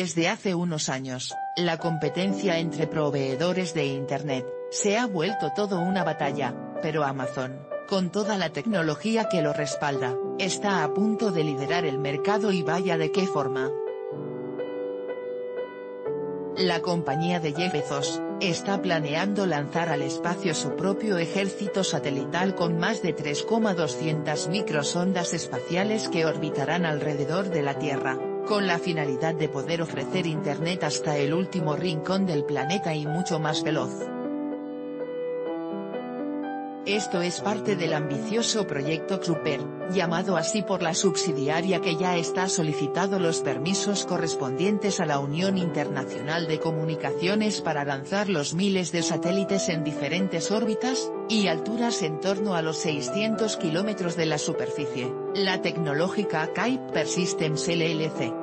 Desde hace unos años, la competencia entre proveedores de Internet se ha vuelto todo una batalla, pero Amazon, con toda la tecnología que lo respalda, está a punto de liderar el mercado y vaya de qué forma. La compañía de Jeff Bezos está planeando lanzar al espacio su propio ejército satelital con más de 3,200 microsondas espaciales que orbitarán alrededor de la Tierra, con la finalidad de poder ofrecer Internet hasta el último rincón del planeta y mucho más veloz. Esto es parte del ambicioso proyecto Kuiper, llamado así por la subsidiaria que ya está solicitado los permisos correspondientes a la Unión Internacional de Comunicaciones para lanzar los miles de satélites en diferentes órbitas y alturas en torno a los 600 kilómetros de la superficie, la tecnológica Kuiper Systems LLC.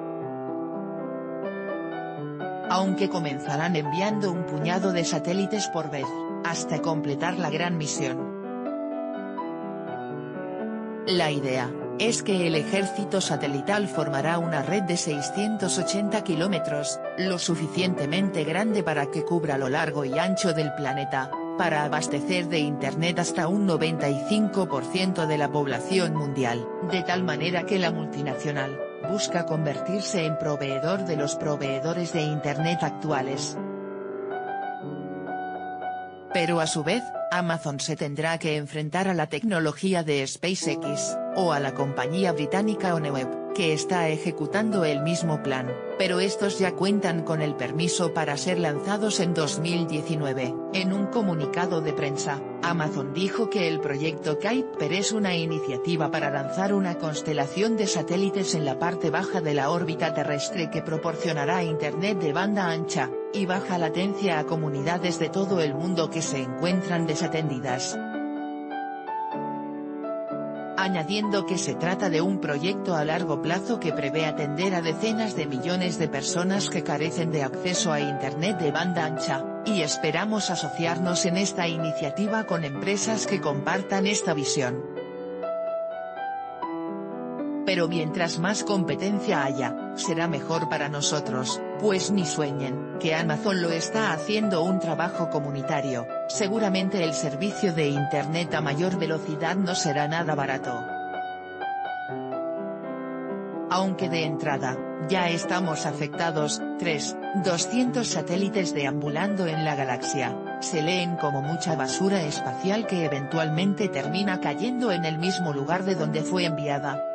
Aunque comenzarán enviando un puñado de satélites por vez, hasta completar la gran misión. La idea es que el ejército satelital formará una red de 680 kilómetros, lo suficientemente grande para que cubra lo largo y ancho del planeta, para abastecer de Internet hasta un 95% de la población mundial, de tal manera que la multinacional busca convertirse en proveedor de los proveedores de Internet actuales. Pero a su vez, Amazon se tendrá que enfrentar a la tecnología de SpaceX, o a la compañía británica OneWeb, que está ejecutando el mismo plan, pero estos ya cuentan con el permiso para ser lanzados en 2019. En un comunicado de prensa, Amazon dijo que el proyecto Kuiper es una iniciativa para lanzar una constelación de satélites en la parte baja de la órbita terrestre que proporcionará Internet de banda ancha y baja latencia a comunidades de todo el mundo que se encuentran desatendidas. Añadiendo que se trata de un proyecto a largo plazo que prevé atender a decenas de millones de personas que carecen de acceso a Internet de banda ancha, y esperamos asociarnos en esta iniciativa con empresas que compartan esta visión. Pero mientras más competencia haya, será mejor para nosotros, pues ni sueñen que Amazon lo está haciendo un trabajo comunitario, seguramente el servicio de Internet a mayor velocidad no será nada barato. Aunque de entrada, ya estamos afectados, 200 satélites deambulando en la galaxia, se leen como mucha basura espacial que eventualmente termina cayendo en el mismo lugar de donde fue enviada.